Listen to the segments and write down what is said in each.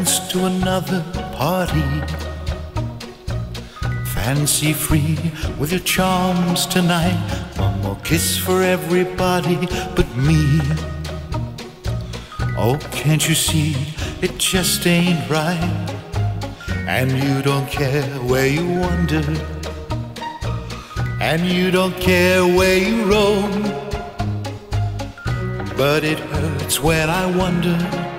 dance to another party. Fancy free with your charms tonight. One more kiss for everybody but me. Oh, can't you see it just ain't right? And you don't care where you wander, and you don't care where you roam. But it hurts when I wonder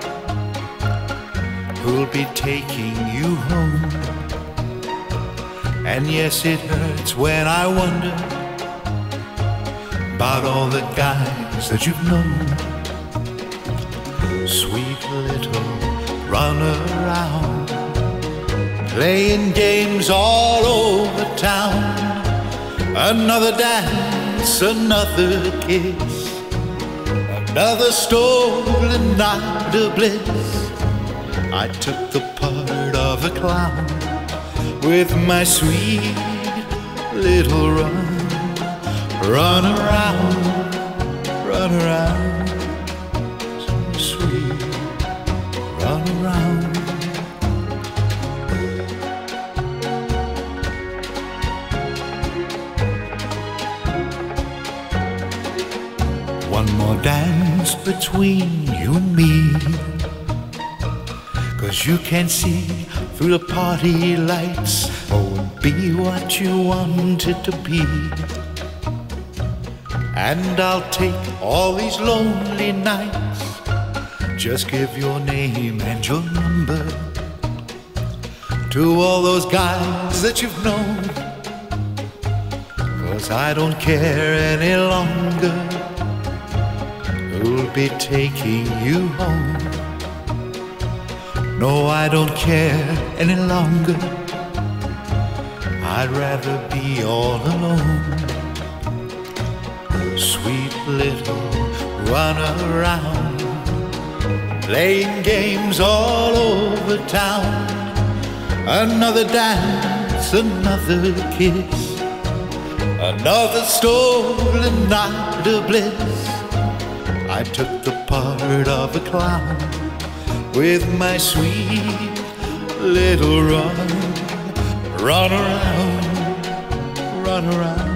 who'll be taking you home. And yes, it hurts when I wonder about all the guys that you've known. Sweet little runaround, playing games all over town. Another dance, another kiss, another stolen night of bliss. I took the part of a clown with my sweet little run around, run around, so sweet, run around. One more dance between you and me, 'cause you can see through the party lights. Oh, and be what you wanted to be. And I'll take all these lonely nights. Just give your name and your number to all those guys that you've known. 'Cause I don't care any longer who'll be taking you home. No, I don't care any longer. I'd rather be all alone. Sweet little runaround, playing games all over town. Another dance, another kiss, another stolen night of bliss. I took the part of a clown with my sweet little run around, run around.